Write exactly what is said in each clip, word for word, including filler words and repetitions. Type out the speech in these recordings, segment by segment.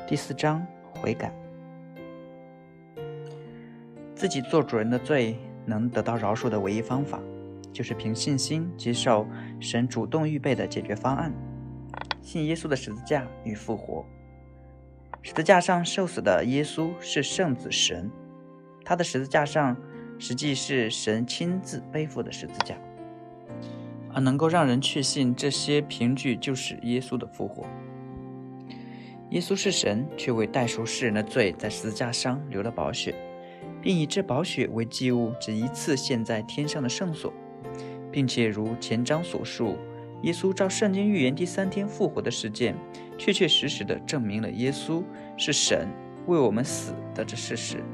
第四章，悔改。自己做主人的罪能得到饶恕的唯一方法，就是凭信心接受神主动预备的解决方案，信耶稣的十字架与复活。十字架上受死的耶稣是圣子神，他的十字架上实际是神亲自背负的十字架，而能够让人确信这些凭据就是耶稣的复活。耶稣是神，却为代赎世人的罪在十字架上流了宝血，并以这宝血为祭物，只一次献在天上的圣所，并且如前章所述，耶稣照圣经预言第三天复活的事件，确确实实地证明了耶稣是神为我们死的这事实。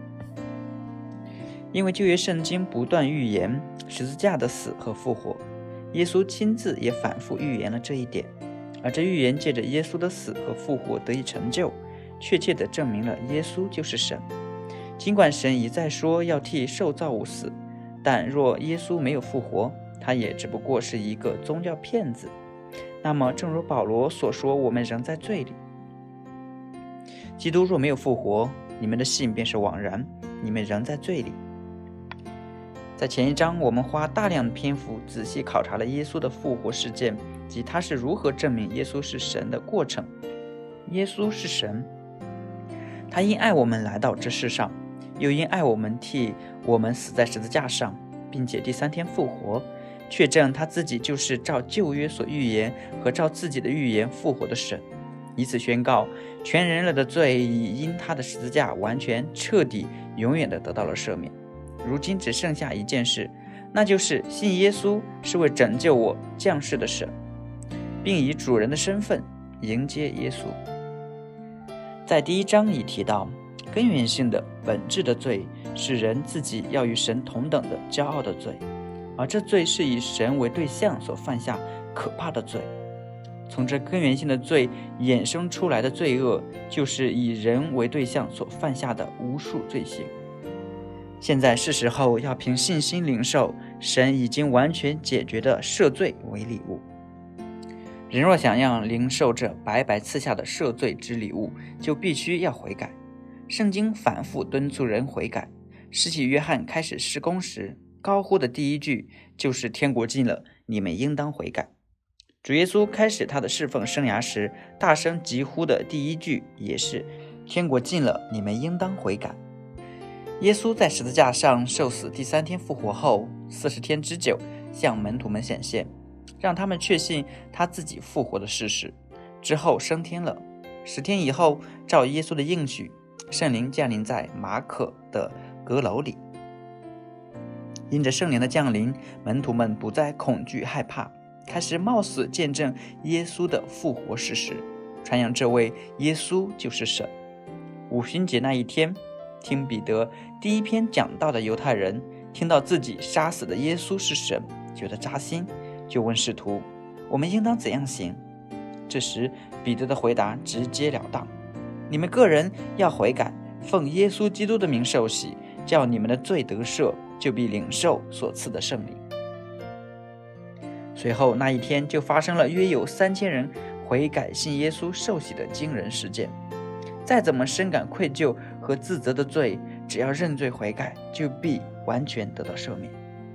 因为旧约圣经不断预言十字架的死和复活，耶稣亲自也反复预言了这一点，而这预言借着耶稣的死和复活得以成就，确切地证明了耶稣就是神。尽管神一再说要替受造物死，但若耶稣没有复活，他也只不过是一个宗教骗子。那么正如保罗所说，我们仍在罪里。基督若没有复活，你们的信便是枉然，你们仍在罪里。在前一章，我们花大量的篇幅仔细考察了耶稣的复活事件及他是如何证明耶稣是神的过程。耶稣是神，他因爱我们来到这世上，又因爱我们替我们死在十字架上，并且第三天复活，确证他自己就是照旧约所预言和照自己的预言复活的神，以此宣告全人类的罪已因他的十字架完全彻底永远地得到了赦免。如今只剩下一件事，那就是信耶稣是为拯救我降世的神，并以主人的身份迎接耶稣。在第一章已提到，根源性的本质的罪是人自己要与神同等的骄傲的罪，而这罪是以神为对象所犯下可怕的罪。从这根源性的罪衍生出来的罪恶，就是以人为对象所犯下的无数罪行。现在是时候要凭信心领受神已经完全解决的赦罪为礼物。人若想要领受这白白赐下的赦罪之礼物，就必须要悔改。圣经反复敦促人悔改。施洗约翰开始施工时，高呼的第一句就是天国近了，你们应当悔改。主耶稣开始他的侍奉生涯时，大声疾呼的第一句也是天国近了，你们应当悔改。耶稣在十字架上受死，第三天复活后，四十天之久向门徒们显现，让他们确信他自己复活的事实。之后升天了。十天以后，照耶稣的应许，圣灵降临在马可的阁楼里。因着圣灵的降临，门徒们不再恐惧害怕，开始冒死见证耶稣的复活事实，传扬这位耶稣就是神。五旬节那一天，听彼得第一篇讲道的犹太人听到自己杀死的耶稣是神，觉得扎心，就问使徒，我们应当怎样行？这时彼得的回答直截了当，你们个人要悔改，奉耶稣基督的名受洗，叫你们的罪得赦，就必领受所赐的圣灵。随后那一天就发生了约有三千人悔改信耶稣受洗的惊人事件。再怎么深感愧疚和自责的罪，只要认罪悔改，就必完全得到赦免。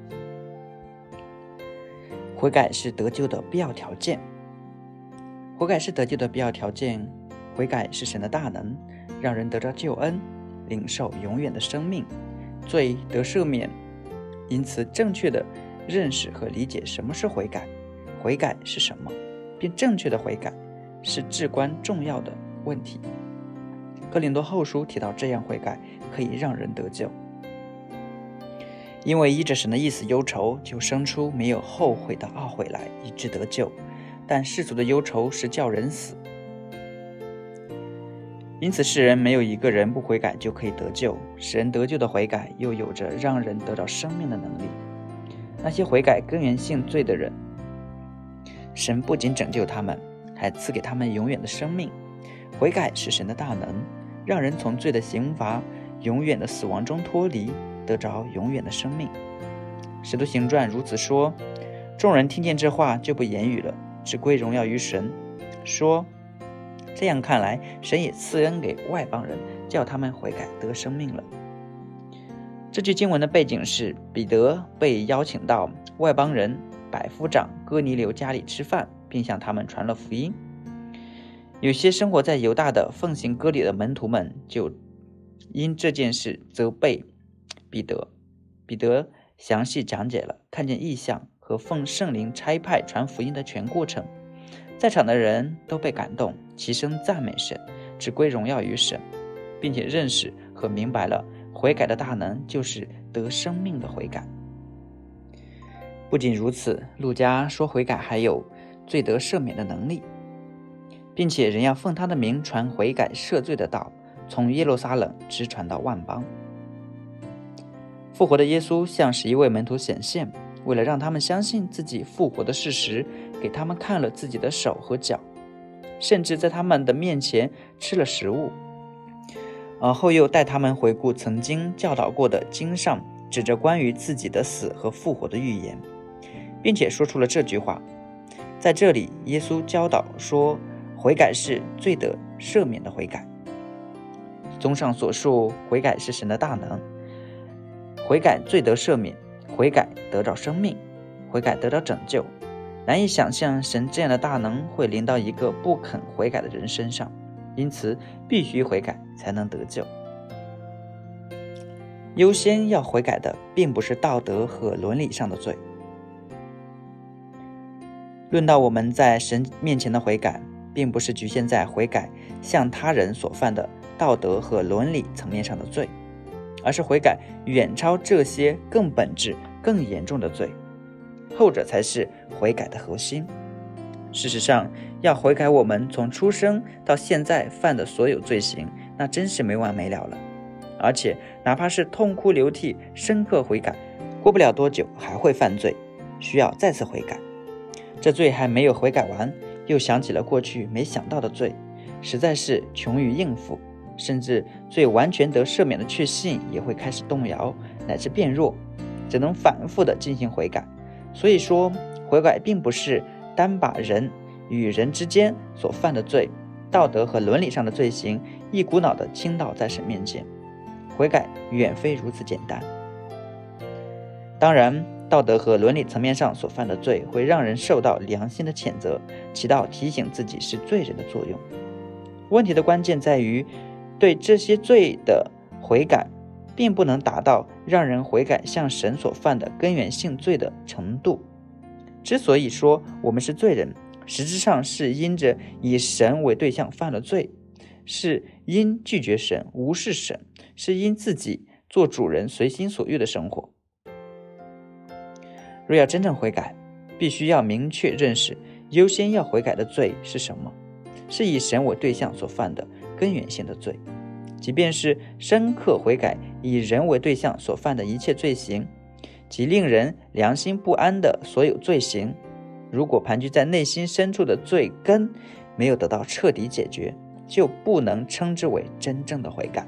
悔改是得救的必要条件。悔改是得救的必要条件。悔改是神的大能，让人得到救恩，领受永远的生命，罪得赦免。因此正确的认识和理解什么是悔改，悔改是什么，并正确的悔改是至关重要的问题。哥林多后书提到，这样悔改可以让人得救，因为依着神的意思忧愁，就生出没有后悔的懊悔来，以致得救。但世俗的忧愁是叫人死。因此世人没有一个人不悔改就可以得救，使人得救的悔改又有着让人得到生命的能力。那些悔改根源性罪的人，神不仅拯救他们，还赐给他们永远的生命。悔改是神的大能，让人从罪的刑罚、永远的死亡中脱离，得着永远的生命。使徒行传如此说，众人听见这话就不言语了，只归荣耀于神，说这样看来，神也赐恩给外邦人，叫他们悔改得生命了。这句经文的背景是彼得被邀请到外邦人百夫长哥尼流家里吃饭，并向他们传了福音。有些生活在犹大的奉行割礼的门徒们就因这件事责备彼得。彼得详细讲解了看见异象和奉圣灵差派传福音的全过程。在场的人都被感动，齐声赞美神，只归荣耀于神，并且认识和明白了悔改的大能就是得生命的悔改。不仅如此，路加说悔改还有罪得赦免的能力，并且人要奉他的名传悔改赦罪的道，从耶路撒冷直传到万邦。复活的耶稣向十一位门徒显现，为了让他们相信自己复活的事实，给他们看了自己的手和脚，甚至在他们的面前吃了食物。而后又带他们回顾曾经教导过的经上指着关于自己的死和复活的预言，并且说出了这句话。在这里，耶稣教导说，悔改是罪得赦免的悔改。综上所述，悔改是神的大能，悔改罪得赦免，悔改得到生命，悔改得到拯救。难以想象神这样的大能会临到一个不肯悔改的人身上，因此必须悔改才能得救。优先要悔改的并不是道德和伦理上的罪。论到我们在神面前的悔改，并不是局限在悔改向他人所犯的道德和伦理层面上的罪，而是悔改远超这些更本质更严重的罪，后者才是悔改的核心。事实上，要悔改我们从出生到现在犯的所有罪行，那真是没完没了了。而且哪怕是痛哭流涕深刻悔改，过不了多久还会犯罪，需要再次悔改。这罪还没有悔改完，又想起了过去没想到的罪，实在是穷于应付，甚至罪完全得赦免的确信也会开始动摇，乃至变弱，只能反复的进行悔改。所以说，悔改并不是单把人与人之间所犯的罪，道德和伦理上的罪行一股脑的倾倒在神面前，悔改远非如此简单。当然，道德和伦理层面上所犯的罪会让人受到良心的谴责，起到提醒自己是罪人的作用。问题的关键在于，对这些罪的悔改并不能达到让人悔改向神所犯的根源性罪的程度。之所以说我们是罪人，实质上是因着以神为对象犯了罪，是因拒绝神、无视神，是因自己做主人随心所欲的生活。若要真正悔改，必须要明确认识优先要悔改的罪是什么，是以神为对象所犯的根源性的罪。即便是深刻悔改以人为对象所犯的一切罪行，即令人良心不安的所有罪行，如果盘踞在内心深处的罪根没有得到彻底解决，就不能称之为真正的悔改。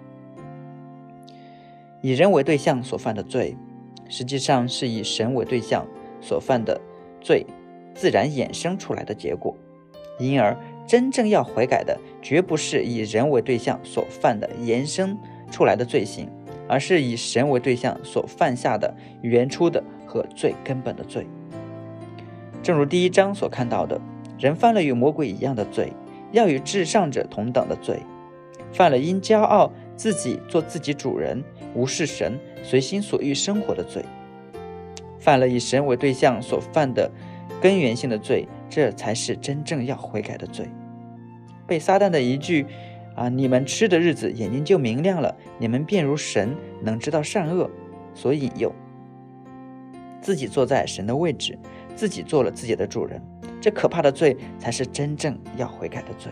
以人为对象所犯的罪，实际上是以神为对象所犯的罪自然衍生出来的结果，因而真正要悔改的绝不是以人为对象所犯的延伸出来的罪行，而是以神为对象所犯下的原初的和最根本的罪。正如第一章所看到的，人犯了与魔鬼一样的罪，要与至上者同等的罪，犯了因骄傲自己做自己主人，无视神，随心所欲生活的罪，犯了以神为对象所犯的根源性的罪，这才是真正要悔改的罪。被撒旦的一句啊，你们吃的日子眼睛就明亮了，你们便如神，能知道善恶，所引诱，自己坐在神的位置，自己做了自己的主人，这可怕的罪才是真正要悔改的罪。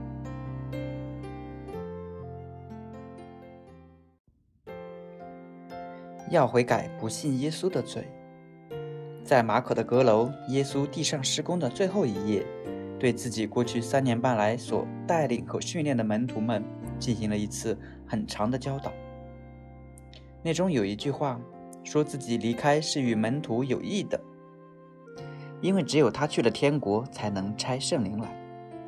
要悔改不信耶稣的罪。在马可的阁楼，耶稣地上施工的最后一夜，对自己过去三年半来所带领和训练的门徒们进行了一次很长的教导。内中有一句话说自己离开是与门徒有益的，因为只有他去了天国才能差圣灵来。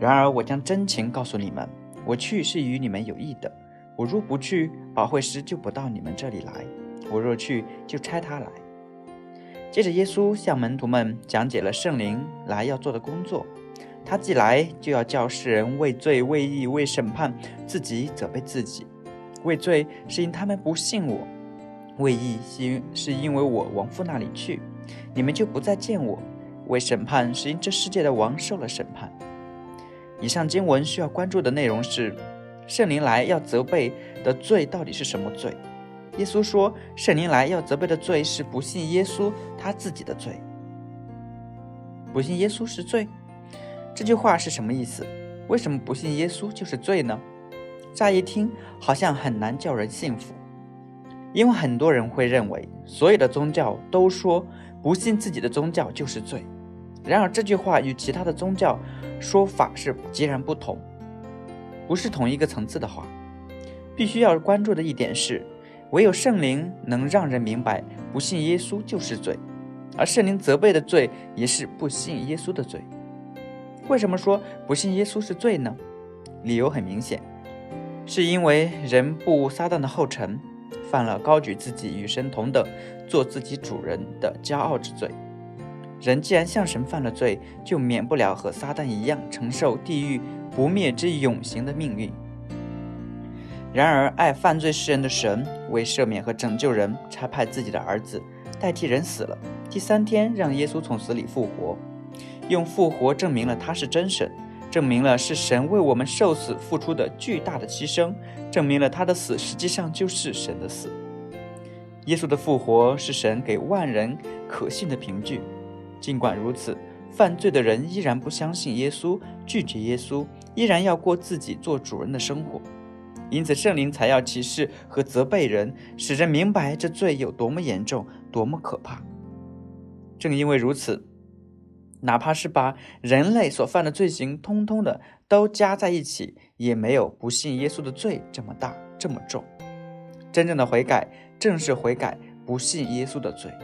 然而我将真情告诉你们，我去是与你们有益的。我若不去，保惠师就不到你们这里来；我若去，就差他来。”接着耶稣向门徒们讲解了圣灵来要做的工作。他既来，就要叫世人为罪、为义、为审判，自己责备自己。为罪是因他们不信我，为义是因为我往父那里去，你们就不再见我。为审判是因这世界的王受了审判。以上经文需要关注的内容是，圣灵来要责备的罪到底是什么罪？耶稣说，圣灵来要责备的罪是不信耶稣他自己的罪。不信耶稣是罪？这句话是什么意思？为什么不信耶稣就是罪呢？乍一听好像很难叫人信服，因为很多人会认为所有的宗教都说不信自己的宗教就是罪。然而这句话与其他的宗教说法是截然不同，不是同一个层次的话。必须要关注的一点是，唯有圣灵能让人明白不信耶稣就是罪，而圣灵责备的罪也是不信耶稣的罪。为什么说不信耶稣是罪呢？理由很明显，是因为人步撒旦的后尘，犯了高举自己与神同等，做自己主人的骄傲之罪。人既然向神犯了罪，就免不了和撒旦一样承受地狱不灭之永刑的命运。然而爱犯罪世人的神，为赦免和拯救人，差派自己的儿子代替人死了，第三天让耶稣从死里复活，用复活证明了他是真神，证明了是神为我们受死付出的巨大的牺牲，证明了他的死实际上就是神的死。耶稣的复活是神给万人可信的凭据。尽管如此，犯罪的人依然不相信耶稣，拒绝耶稣，依然要过自己做主人的生活。因此圣灵才要启示和责备人，使人明白这罪有多么严重，多么可怕。正因为如此，哪怕是把人类所犯的罪行通通的都加在一起，也没有不信耶稣的罪这么大，这么重。真正的悔改正是悔改不信耶稣的罪。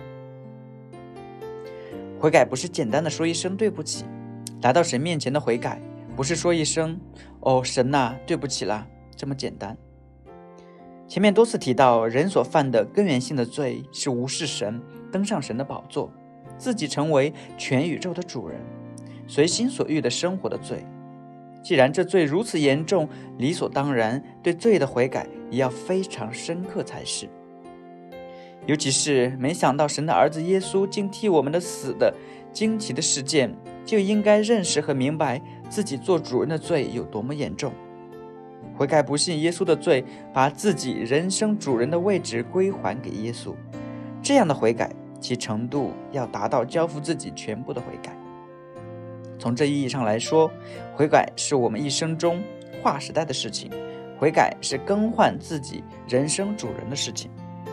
悔改不是简单的说一声对不起，来到神面前的悔改不是说一声哦神啊对不起啦这么简单。前面多次提到，人所犯的根源性的罪是无视神，登上神的宝座，自己成为全宇宙的主人，随心所欲的生活的罪。既然这罪如此严重，理所当然对罪的悔改也要非常深刻才是。尤其是没想到神的儿子耶稣竟替我们的死的惊奇的事件，就应该认识和明白自己做主人的罪有多么严重。悔改不信耶稣的罪，把自己人生主人的位置归还给耶稣，这样的悔改其程度要达到交付自己全部的悔改。从这意义上来说，悔改是我们一生中划时代的事情，悔改是更换自己人生主人的事情。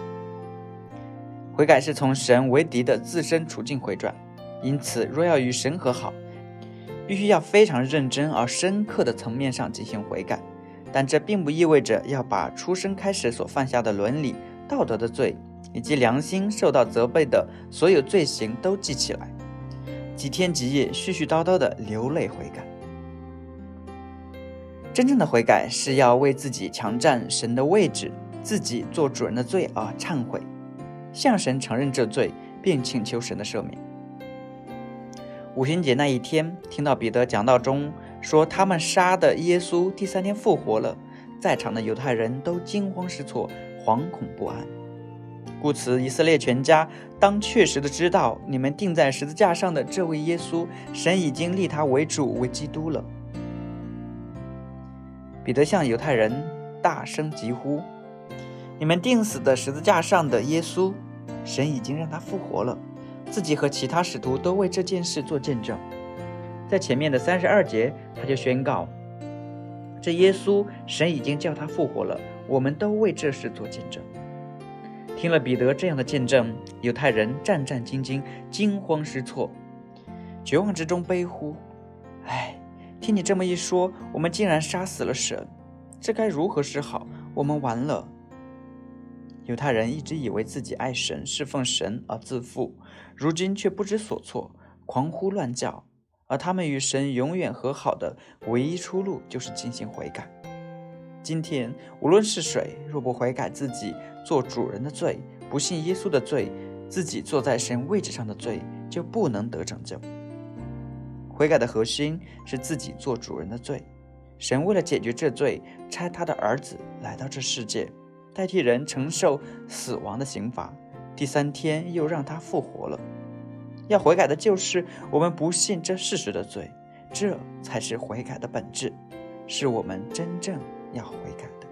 悔改是从神为敌的自身处境回转，因此若要与神和好，必须要非常认真而深刻的层面上进行悔改。但这并不意味着要把出生开始所犯下的伦理道德的罪以及良心受到责备的所有罪行都记起来，几天几夜絮絮叨叨的流泪悔改。真正的悔改是要为自己强占神的位置，自己做主人的罪而忏悔，向神承认这罪，并请求神的赦免。五旬节那一天，听到彼得讲道中说他们杀的耶稣第三天复活了，在场的犹太人都惊慌失措，惶恐不安。故此以色列全家当确实的知道，你们钉在十字架上的这位耶稣，神已经立他为主为基督了。彼得向犹太人大声疾呼，你们钉死的十字架上的耶稣，神已经让他复活了。自己和其他使徒都为这件事做见证。在前面的三十二节，他就宣告，这耶稣神已经叫他复活了，我们都为这事做见证。听了彼得这样的见证，犹太人战战兢兢，惊慌失措，绝望之中悲呼，哎，听你这么一说，我们竟然杀死了神，这该如何是好？我们完了。犹太人一直以为自己爱神，侍奉神而自负，如今却不知所措，狂呼乱叫， 而他们与神永远和好的唯一出路就是进行悔改。今天无论是谁，若不悔改自己做主人的罪，不信耶稣的罪，自己坐在神位置上的罪，就不能得拯救。悔改的核心是自己做主人的罪。神为了解决这罪，差他的儿子来到这世界，代替人承受死亡的刑罚，第三天又让他复活了。要悔改的就是我们不信这事实的罪，这才是悔改的本质，是我们真正要悔改的。